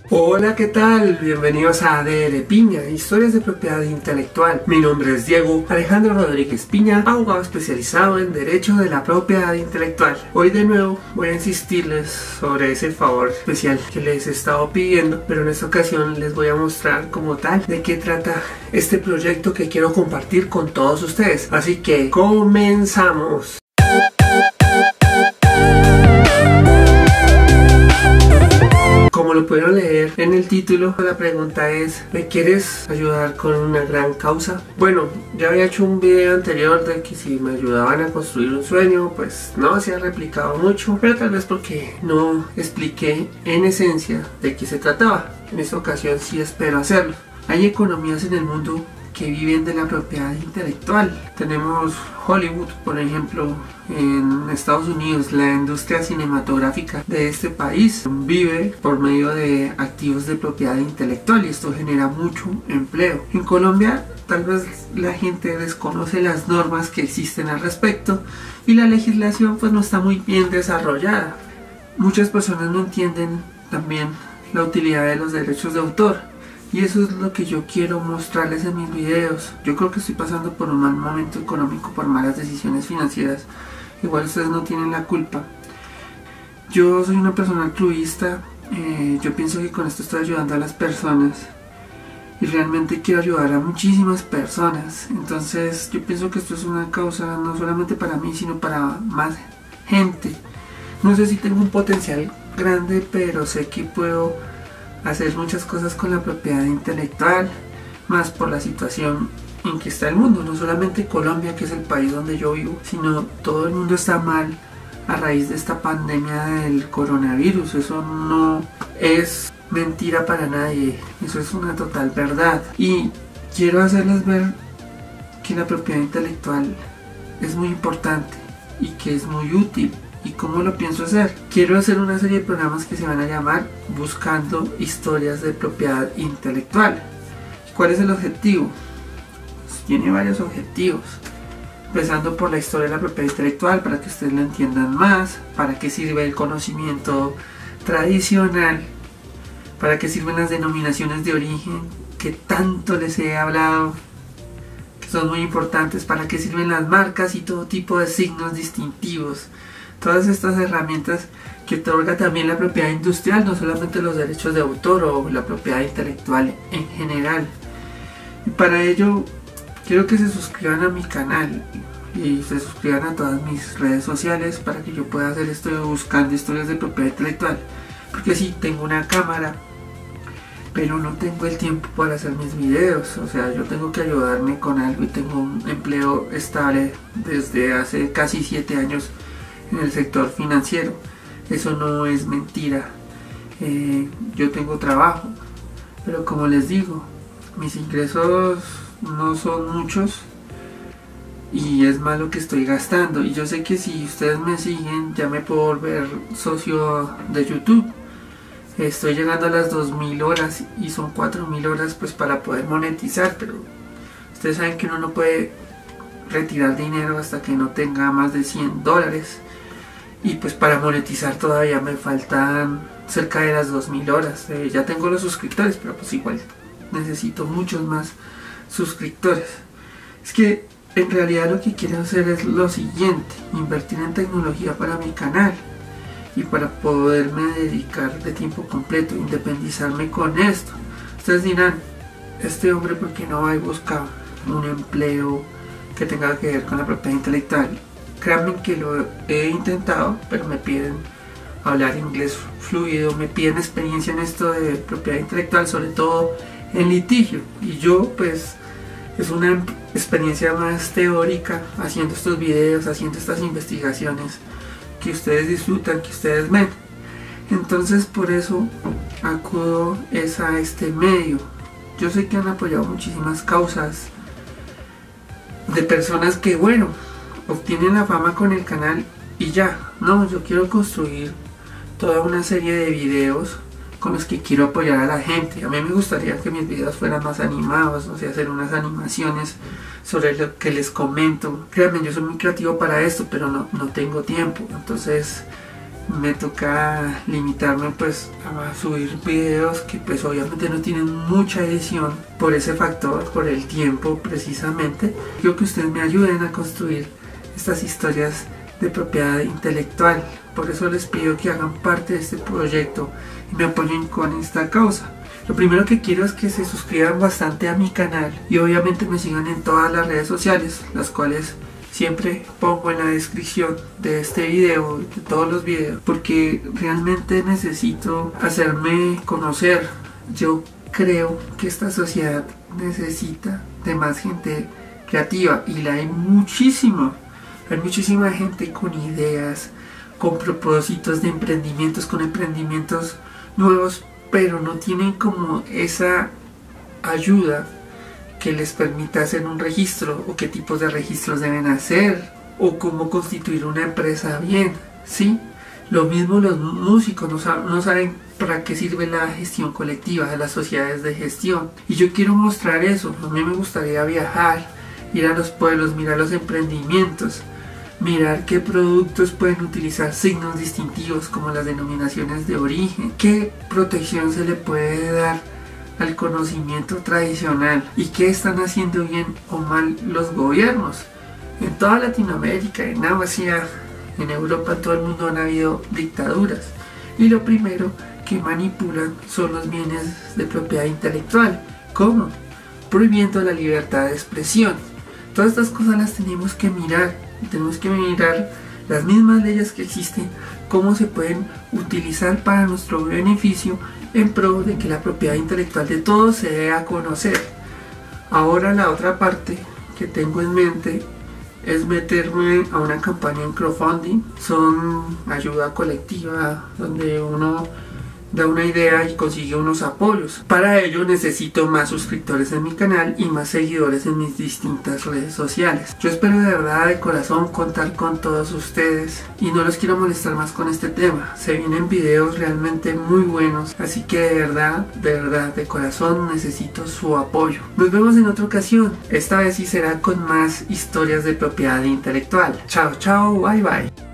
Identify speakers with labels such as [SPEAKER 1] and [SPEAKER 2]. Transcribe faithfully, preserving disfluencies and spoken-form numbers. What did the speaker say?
[SPEAKER 1] Hola, ¿qué tal? Bienvenidos a D L Piña, historias de propiedad intelectual. Mi nombre es Diego Alejandro Rodríguez Piña, abogado especializado en Derecho de la Propiedad Intelectual. Hoy de nuevo voy a insistirles sobre ese favor especial que les he estado pidiendo, pero en esta ocasión les voy a mostrar como tal de qué trata este proyecto que quiero compartir con todos ustedes. Así que comenzamos. Como lo pudieron leer en el título, la pregunta es: ¿me quieres ayudar con una gran causa? Bueno, ya había hecho un video anterior de que si me ayudaban a construir un sueño, pues no se ha replicado mucho, pero tal vez porque no expliqué en esencia de qué se trataba. En esta ocasión sí espero hacerlo. Hay economías en el mundo que viven de la propiedad intelectual. Tenemos Hollywood, por ejemplo, en Estados Unidos. La industria cinematográfica de este país vive por medio de activos de propiedad intelectual y esto genera mucho empleo. En Colombia tal vez la gente desconoce las normas que existen al respecto y la legislación pues no está muy bien desarrollada. Muchas personas no entienden también la utilidad de los derechos de autor. Y eso es lo que yo quiero mostrarles en mis videos. Yo creo que estoy pasando por un mal momento económico por malas decisiones financieras. Igual ustedes no tienen la culpa. Yo soy una persona altruista. Eh, yo pienso que con esto estoy ayudando a las personas. Y realmente quiero ayudar a muchísimas personas. Entonces yo pienso que esto es una causa no solamente para mí, sino para más gente. No sé si tengo un potencial grande, pero sé que puedo hacer muchas cosas con la propiedad intelectual, más por la situación en que está el mundo. No solamente Colombia, que es el país donde yo vivo, sino todo el mundo está mal a raíz de esta pandemia del coronavirus. Eso no es mentira para nadie, eso es una total verdad. Y quiero hacerles ver que la propiedad intelectual es muy importante y que es muy útil. ¿Y cómo lo pienso hacer? Quiero hacer una serie de programas que se van a llamar Buscando Historias de Propiedad Intelectual. ¿Cuál es el objetivo? Pues tiene varios objetivos. Empezando por la historia de la propiedad intelectual, para que ustedes lo entiendan más, para qué sirve el conocimiento tradicional, para qué sirven las denominaciones de origen que tanto les he hablado, que son muy importantes, para qué sirven las marcas y todo tipo de signos distintivos. Todas estas herramientas que otorga también la propiedad industrial, no solamente los derechos de autor o la propiedad intelectual en general. Y para ello quiero que se suscriban a mi canal y se suscriban a todas mis redes sociales para que yo pueda hacer esto de buscando historias de propiedad intelectual. Porque sí, tengo una cámara, pero no tengo el tiempo para hacer mis videos. O sea, yo tengo que ayudarme con algo y tengo un empleo estable desde hace casi siete años en el sector financiero. Eso no es mentira. Eh, yo tengo trabajo, pero como les digo, mis ingresos no son muchos y es más lo que estoy gastando. Y yo sé que si ustedes me siguen ya me puedo volver socio de YouTube. Estoy llegando a las dos mil horas y son cuatro mil horas pues para poder monetizar, pero ustedes saben que uno no puede retirar dinero hasta que no tenga más de cien dólares. Y pues para monetizar todavía me faltan cerca de las dos mil horas. Eh, ya tengo los suscriptores, pero pues igual necesito muchos más suscriptores. Es que en realidad lo que quiero hacer es lo siguiente: invertir en tecnología para mi canal y para poderme dedicar de tiempo completo, independizarme con esto. Ustedes dirán, este hombre ¿por qué no va y busca un empleo que tenga que ver con la propiedad intelectual? Créanme que lo he intentado, pero me piden hablar inglés fluido, me piden experiencia en esto de propiedad intelectual, sobre todo en litigio. Y yo pues es una experiencia más teórica, haciendo estos videos, haciendo estas investigaciones que ustedes disfrutan, que ustedes ven. Entonces por eso acudo es a este medio. Yo sé que han apoyado muchísimas causas de personas que, bueno, obtienen la fama con el canal y ya. No, yo quiero construir toda una serie de videos con los que quiero apoyar a la gente. A mí me gustaría que mis videos fueran más animados, o sea, hacer unas animaciones sobre lo que les comento. Créanme, yo soy muy creativo para esto, pero no, no tengo tiempo. Entonces me toca limitarme pues a subir videos que pues obviamente no tienen mucha edición por ese factor, por el tiempo precisamente. Quiero que ustedes me ayuden a construir estas historias de propiedad intelectual, por eso les pido que hagan parte de este proyecto y me apoyen con esta causa. Lo primero que quiero es que se suscriban bastante a mi canal y obviamente me sigan en todas las redes sociales, las cuales siempre pongo en la descripción de este video, de todos los videos, porque realmente necesito hacerme conocer. Yo creo que esta sociedad necesita de más gente creativa y la hay muchísimo. Hay muchísima gente con ideas, con propósitos de emprendimientos, con emprendimientos nuevos, pero no tienen como esa ayuda que les permita hacer un registro, o qué tipos de registros deben hacer, o cómo constituir una empresa bien, ¿sí? Lo mismo los músicos no, sab no saben para qué sirve la gestión colectiva de las sociedades de gestión, y yo quiero mostrar eso. A mí me gustaría viajar, ir a los pueblos, mirar los emprendimientos, mirar qué productos pueden utilizar signos distintivos como las denominaciones de origen, qué protección se le puede dar al conocimiento tradicional y qué están haciendo bien o mal los gobiernos. En toda Latinoamérica, en Asia, en Europa, en todo el mundo han habido dictaduras, y lo primero que manipulan son los bienes de propiedad intelectual. ¿Cómo? Prohibiendo la libertad de expresión. Todas estas cosas las tenemos que mirar, y tenemos que mirar las mismas leyes que existen, cómo se pueden utilizar para nuestro beneficio en pro de que la propiedad intelectual de todos se dé a conocer. Ahora la otra parte que tengo en mente es meterme a una campaña en crowdfunding. Son ayuda colectiva donde uno da una idea y consigue unos apoyos. Para ello necesito más suscriptores en mi canal y más seguidores en mis distintas redes sociales. Yo espero de verdad, de corazón, contar con todos ustedes y no los quiero molestar más con este tema. Se vienen videos realmente muy buenos, así que de verdad, de verdad, de corazón necesito su apoyo. Nos vemos en otra ocasión. Esta vez sí será con más historias de propiedad intelectual. Chao, chao, bye bye.